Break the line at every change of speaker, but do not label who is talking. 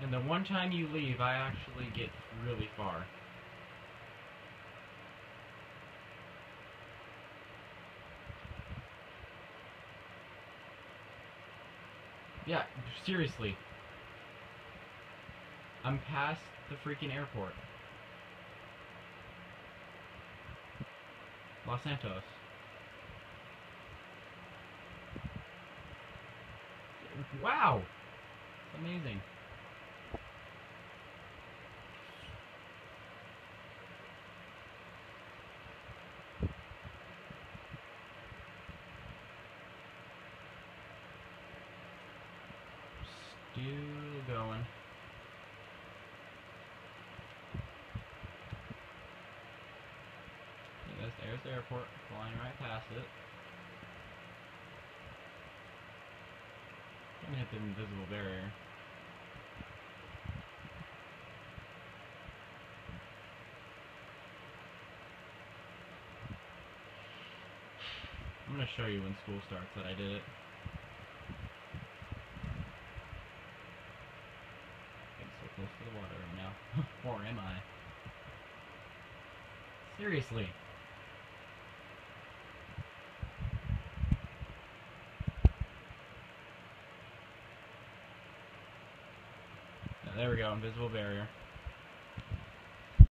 And the one time you leave, I actually get really far. Yeah, seriously. I'm past the freaking airport. Los Santos. Wow! It's amazing. Still going. There's the airport, flying right past it. I'm gonna hit the invisible barrier. I'm gonna show you when school starts that I did it. Getting so close to the water right now. Or am I? Seriously. There we go, invisible barrier.